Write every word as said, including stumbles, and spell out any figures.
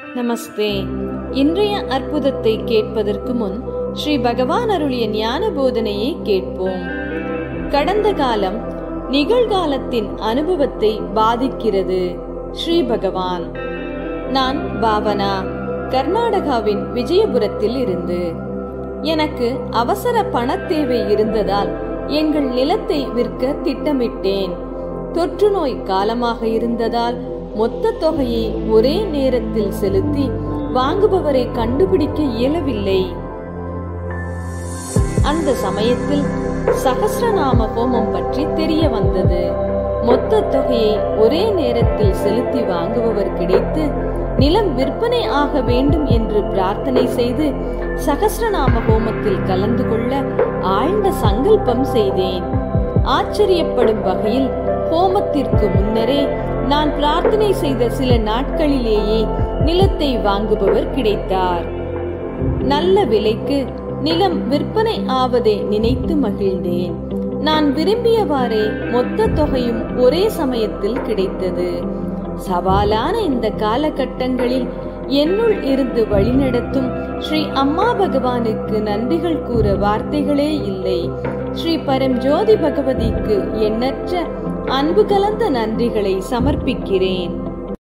நமஸ்தே. இன்றைய அற்புதத்தை கேட்பதற்கு முன் ஸ்ரீ பகவான் அருளிய ஞான போதனையை கேட்போம். கடந்த காலம் நிகழ்காலத்தின் அனுபவத்தை பாதிக்கிறது. ஸ்ரீ பகவான்: நான் பாவனா, கர்நாடகாவின் விஜயபுரத்தில் இருந்து. எனக்கு அவசர பண தேவை இருந்ததால் எங்கள் நிலத்தை விற்க திட்டமிட்டேன். தொற்று நோய் காலமாக இருந்ததால் மொத்த தொகையை ஒரே நேரத்தில் செலுத்தி வாங்குபவரை கண்டுபிடிக்க இயலவில்லை. அந்த சமயத்தில் சகஸ்ரநாம ஹோமம் பற்றி தெரிய வந்தது. மொத்த தொகையை ஒரே நேரத்தில் செலுத்தி வாங்குபவர் கிடைத்து நிலம் விற்பனை ஆக வேண்டும் என்று பிரார்த்தனை செய்து சகஸ்ரநாம ஹோமத்தில் கலந்து கொள்ள ஆழ்ந்த சங்கல்பம் செய்தேன். ஆச்சரியப்படும் வகையில் ஹோமத்திற்கு முன்னரே நான் பிரார்த்தனை செய்த சில நாட்களிலேயே நிலத்தை வாங்குபவர் கிடைத்தார். நல்ல விலைக்கு நிலம் விற்பனை ஆவதை நினைத்து மகிழ்ந்தேன். நான் விரும்பியவாறே மொத்த தொகையும் ஒரே சமயத்தில் கிடைத்தது. சவாலான இந்த காலகட்டங்களில் என்னுள் இருந்து வழிநடத்தும் ஸ்ரீ அம்மா பகவானுக்கு நன்றிகள் கூற வார்த்தைகளே இல்லை. ஸ்ரீ பரம்ஜோதி பகவதிக்கு எண்ணற்ற அன்பு கலந்த நன்றிகளை சமர்ப்பிக்கிறேன்.